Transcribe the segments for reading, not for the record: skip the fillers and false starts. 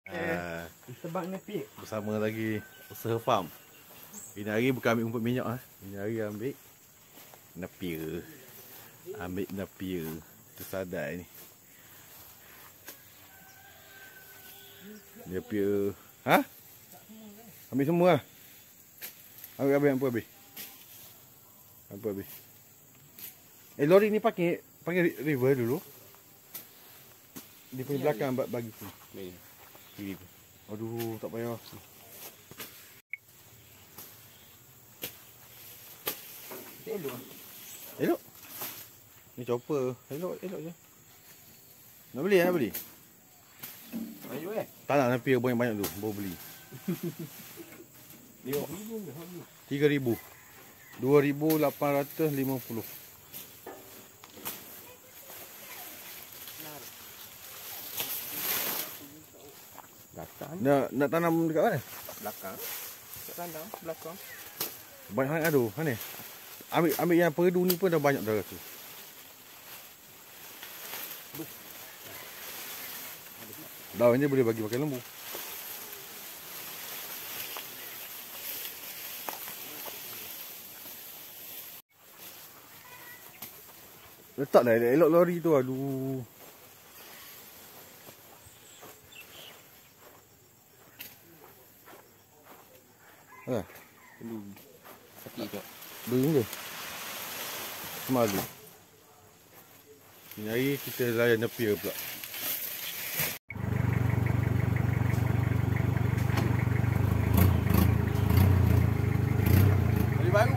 Sebab napier. Bersama lagi usaha farm. Ini hari bukan ambil rumput minyak ah. Ini hari ambil napier. Ambil napier. Tersadai ni. Napier. Ha? Ambil semua lah. Ambil apa habis? Apa habis? Lori ni panggil river dulu. Di punya belakang bagi tu. Kiri. Aduh, tak payah. Elok. Ni chopper. Elok je. Nak beli? Nak beli? Ayo Tak nak napier banyak-banyak tu. Baru beli. 3,000. 2,850. Nak tanam dekat mana? Belakang. Kat kandang belakang. Banyak sangat tu. Mana? Ambil yang perdu ni pun dah banyak dah rasa. Daun je boleh bagi pakai lembu. Letaklah elok lori tu. Aduh. Perlu kaki kat. Belum ke? Semalu. Ini hari kita layan napier pula. Beli baru.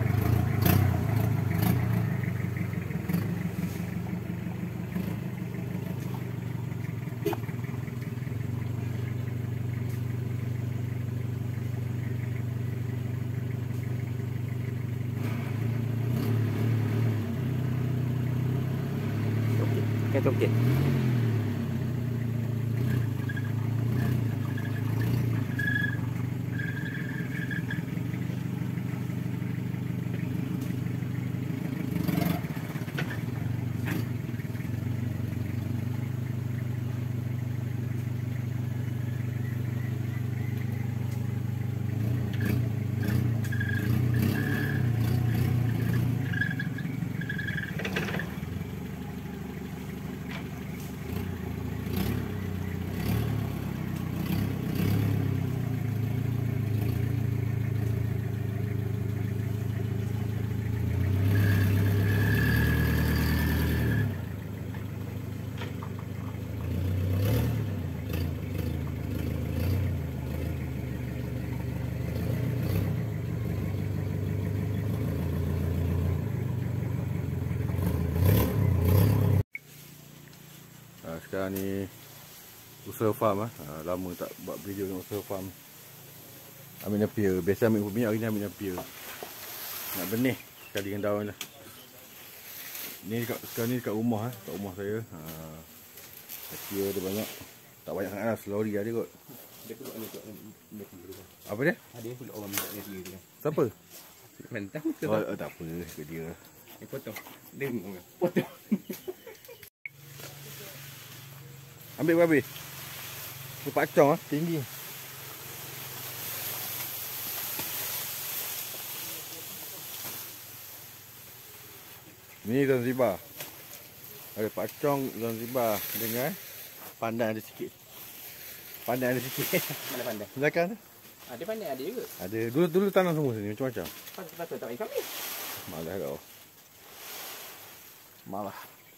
Tokey. Sekarang ni usaha farm lah. Lama tak buat video dengan usaha farm. Ambil napier. Biasa ambil minyak, hari ni ambil napier. Nak benih sekali dengan daun lah. Ni sekarang ni dekat rumah lah. Dekat rumah saya. Napier dia banyak. Tak banyak sangat lah. Selori ada kot. Dia pulak ni kat Apa dia? ada yang pulak orang minyak dia dia. Siapa? Mentang ke? Tak apa. Ikut dia. Potong. Dia potong. Ambil berapa? Tu pakchong lah, tinggi. Ni Zanzibar. Ada pakchong Zanzibar dengan pandan ada sikit. Pandan ada sikit. Mana pandai? Belakang tu. Ada pandai ada juga. Ada. Dulu tanam semua sini macam-macam. Patut tak main kami. Malah kau. Malah.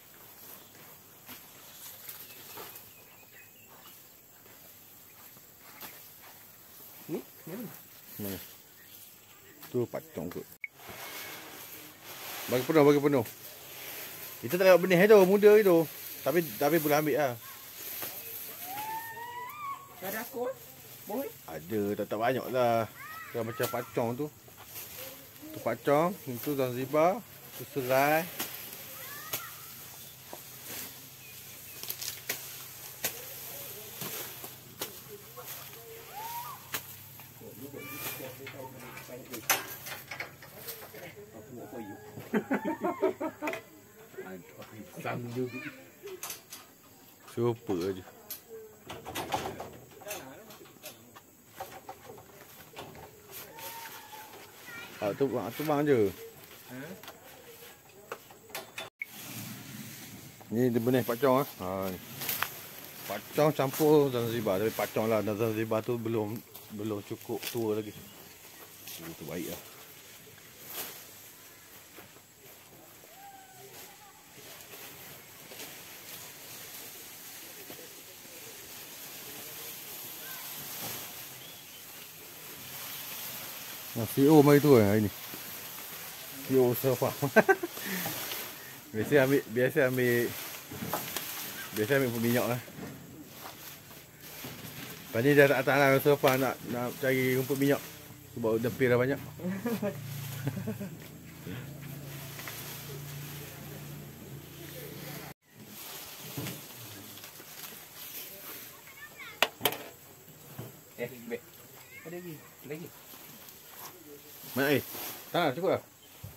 Ni? Mana? Mana? Tu pakchong kot. Bagi penuh. Itu tak lewat benih tu, muda itu. Tapi boleh ambil lah. Ada aku ah. Boleh? Ada, tak banyak lah. Kalau macam pakchong tu. Tu pakchong, itu Zanzibar, tu serai. Sam juga. Super aje. Tu bang je. Ha? Ni dia benih pakchong ah. Ha ni. Pakchong campur Zanzibar. Tapi pakchong lah dan Zanzibar tu belum cukup tua lagi. Itu baik lah. CEO mari tu hari ni. CEO sofa. Biasa ambil minyak lah. Lepas ni dah tak tahan lah sofa nak cari rumput minyak. Sebab napier dah banyak. Baik. Ada lagi. Mana tak nak cukup lah.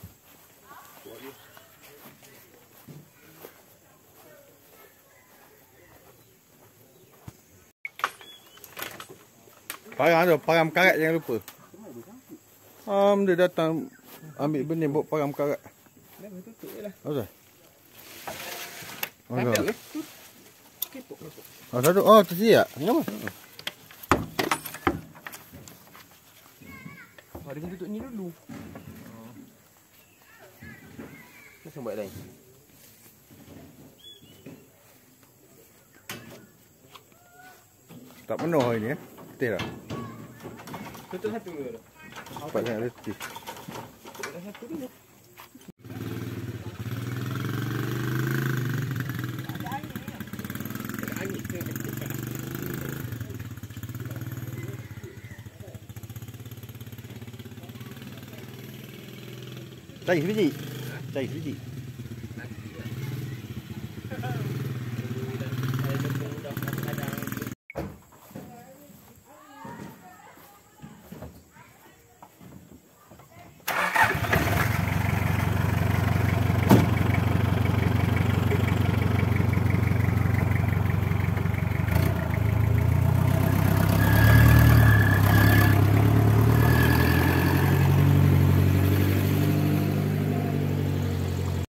Param karat jangan lupa. Dia datang ambil benih buat param karat. Dah tutup je lah. Apa? Ada ke? Kepok. Satu. Tersiap. Kenapa? Dia kena tutup ni dulu. Macam buat lain. Tak penuh hari ni Betul tak? Tutup satu ke? Cepat sangat letih. Tutup satu dulu. Ada angin. Cari sebiji.